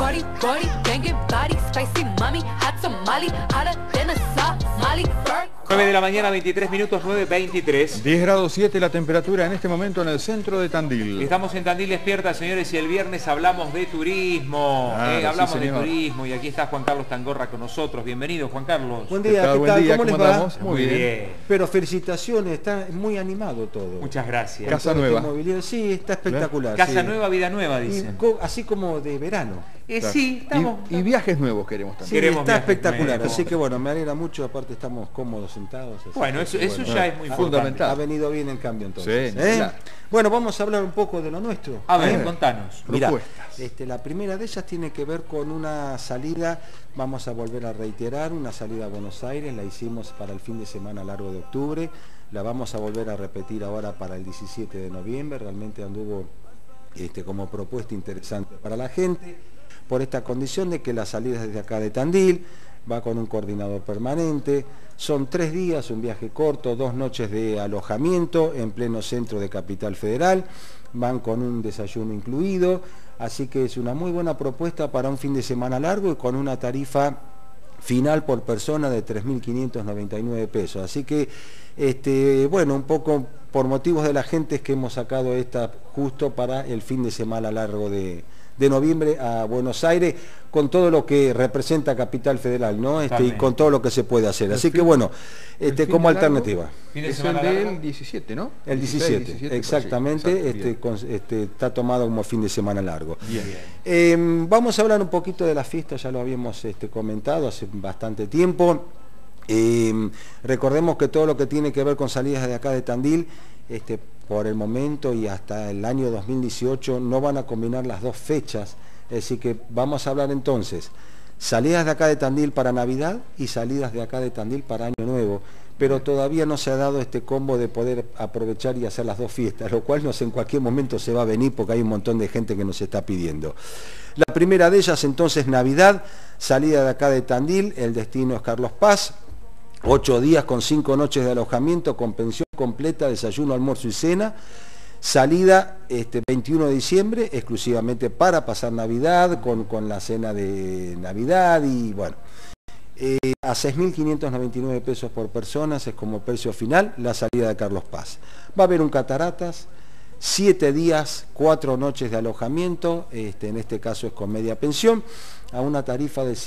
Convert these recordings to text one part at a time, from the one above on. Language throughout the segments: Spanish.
shorty, body, banging body, spicy mommy, hot tamale, hotter than a Somali bird. 9 de la mañana, 23 minutos, 9:23. 10 grados 7 la temperatura en este momento en el centro de Tandil. Estamos en Tandil Despierta, señores, y el viernes hablamos de turismo. Claro, hablamos sí, de señor. turismo y aquí está Juan Carlos Tangorra con nosotros. Bienvenido, Juan Carlos. Buen día, ¿qué Buen tal? día, ¿Cómo les ¿cómo va? andamos? Muy bien. Pero felicitaciones, está muy animado todo. Muchas gracias. Casa Todo nueva. este mobiliario, sí, está espectacular. Casa sí. nueva, vida nueva, Y dicen. así como de verano. Claro. Sí, estamos. Y viajes nuevos queremos Sí, también. Queremos está viajes espectacular, nuevos. así que bueno, me alegra mucho, aparte estamos cómodos sentados. así Bueno, que, eso bueno, ya es muy fundamental. Ha venido bien el cambio entonces. Sí, ¿eh? claro. Bueno, vamos a hablar un poco de lo nuestro. A ver, ¿eh? contanos. Mirá, Propuestas. la primera de ellas tiene que ver con una salida, vamos a volver a reiterar, una salida a Buenos Aires, la hicimos para el fin de semana largo de octubre, la vamos a volver a repetir ahora para el 17 de noviembre, realmente anduvo como propuesta interesante para la gente, por esta condición de que la salida desde acá de Tandil, va con un coordinador permanente, son 3 días, un viaje corto, 2 noches de alojamiento en pleno centro de Capital Federal, van con un desayuno incluido, así que es una muy buena propuesta para un fin de semana largo y con una tarifa final por persona de 3.599 pesos. Así que, bueno, un poco por motivos de la gente es que hemos sacado esta justo para el fin de semana largo de noviembre a Buenos Aires, con todo lo que representa Capital Federal, ¿no? Y con todo lo que se puede hacer. Así que bueno, como alternativa. Fin de Es semana el largo. del 17, ¿no? El 17, exactamente, por ahí. Exacto, bien. está tomado como fin de semana largo. Bien. Vamos a hablar un poquito de la fiesta, ya lo habíamos comentado hace bastante tiempo. Recordemos que todo lo que tiene que ver con salidas de acá de Tandil, por el momento y hasta el año 2018 no van a combinar las dos fechas, es decir que vamos a hablar entonces salidas de acá de Tandil para Navidad y salidas de acá de Tandil para Año Nuevo, pero todavía no se ha dado este combo de poder aprovechar y hacer las dos fiestas, lo cual no sé, en cualquier momento se va a venir porque hay un montón de gente que nos está pidiendo. La primera de ellas entonces Navidad, salida de acá de Tandil, el destino es Carlos Paz, 8 días con 5 noches de alojamiento, con pensión completa, desayuno, almuerzo y cena. Salida 21 de diciembre, exclusivamente para pasar Navidad, con la cena de Navidad y bueno. A 6.599 pesos por persona, es como precio final, la salida de Carlos Paz. Va a haber un cataratas, 7 días, 4 noches de alojamiento, en este caso es con media pensión, a una tarifa de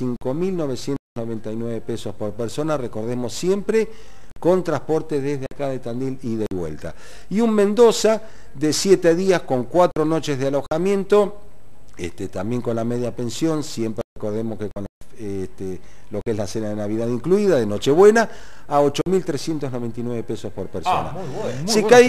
5.999 pesos por persona, recordemos siempre, con transporte desde acá de Tandil ida y vuelta. Y un Mendoza de 7 días con 4 noches de alojamiento, también con la media pensión, siempre recordemos que con lo que es la cena de Navidad incluida, de Nochebuena, a 8.399 pesos por persona. Muy bueno. Así que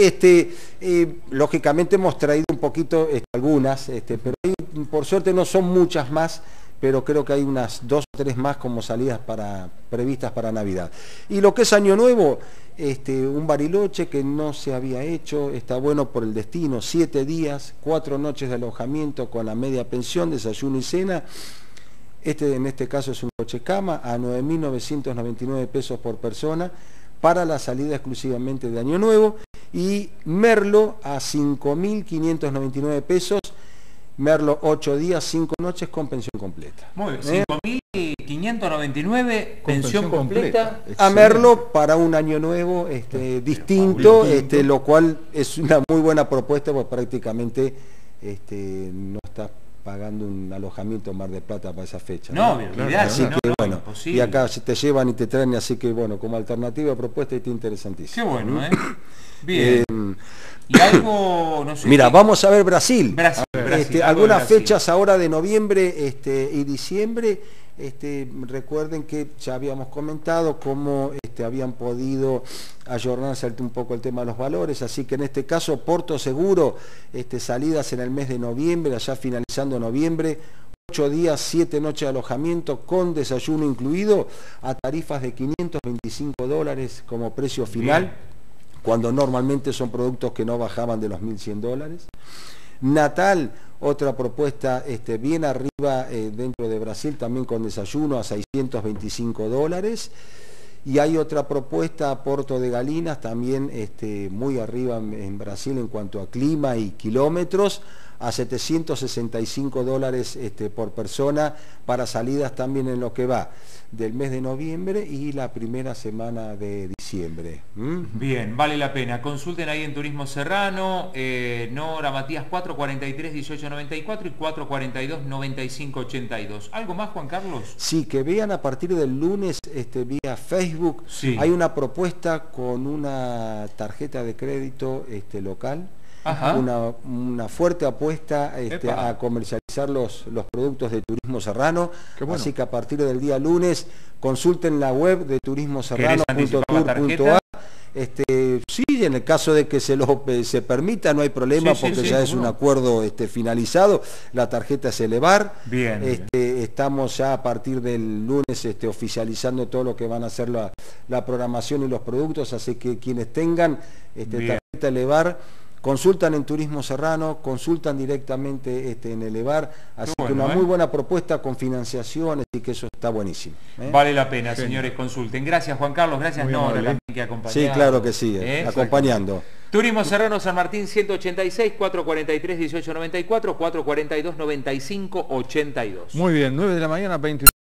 hay lógicamente hemos traído un poquito algunas, pero por suerte no son muchas más, pero creo que hay unas 2 o 3 más como salidas previstas para Navidad. Y lo que es Año Nuevo, un Bariloche que no se había hecho, está bueno por el destino, 7 días, 4 noches de alojamiento con la media pensión, desayuno y cena. En este caso es un coche cama a 9.999 pesos por persona para la salida exclusivamente de Año Nuevo, y Merlo a 5.599 pesos, Merlo 8 días, 5 noches con pensión completa. Muy bien, 5.599, pensión completa. A Merlo para un Año Nuevo distinto, lo cual es una muy buena propuesta, porque prácticamente no está pagando un alojamiento en Mar del Plata para esa fecha. No, claro. Así que bueno, imposible. y acá te llevan y te traen, así que bueno, como alternativa propuesta está interesantísimo. Qué bueno, Bien. Y algo, no sé. Mira, vamos a ver Brasil. Brasil, algunas Brasil. fechas ahora de noviembre y diciembre. Recuerden que ya habíamos comentado cómo habían podido ayornarse un poco el tema de los valores, así que en este caso Porto Seguro, salidas en el mes de noviembre, allá finalizando noviembre, 8 días, 7 noches de alojamiento con desayuno incluido, a tarifas de $525 como precio final. Bien. Cuando normalmente son productos que no bajaban de los $1.100. Natal, otra propuesta bien arriba dentro de Brasil, también con desayuno a $625. Y hay otra propuesta a Porto de Galinas, también muy arriba en Brasil en cuanto a clima y kilómetros, a $765 por persona para salidas también en lo que va del mes de noviembre y la primera semana de diciembre. Bien, vale la pena. Consulten ahí en Turismo Serrano, Nora Matías 443-1894 y 442-9582. ¿Algo más, Juan Carlos? Sí, que vean a partir del lunes vía Facebook. Sí. Hay una propuesta con una tarjeta de crédito local. Ajá. Una fuerte apuesta a comercializar los productos de Turismo Serrano. Qué bueno. Así que a partir del día lunes consulten la web de turismoserrano.tour.ar. Sí, en el caso de que se permita, no hay problema, Sí, porque sí, ya sí, es ¿cómo un no? acuerdo finalizado. La tarjeta es Elevar. Bien. Estamos ya a partir del lunes oficializando todo lo que van a ser la programación y los productos, así que quienes tengan Bien. tarjeta Elevar, consultan en Turismo Serrano, consultan directamente en Elevar, así Qué que bueno, una muy buena propuesta con financiaciones y que eso está buenísimo. Vale la pena, Genial. señores, consulten. Gracias, Juan Carlos, gracias, Muy Nora, amable. también que acompañó. Sí, claro que sí, acompañando. Turismo Serrano San Martín 186, 443-1894, 442-9582. Muy bien, 9 de la mañana, 20.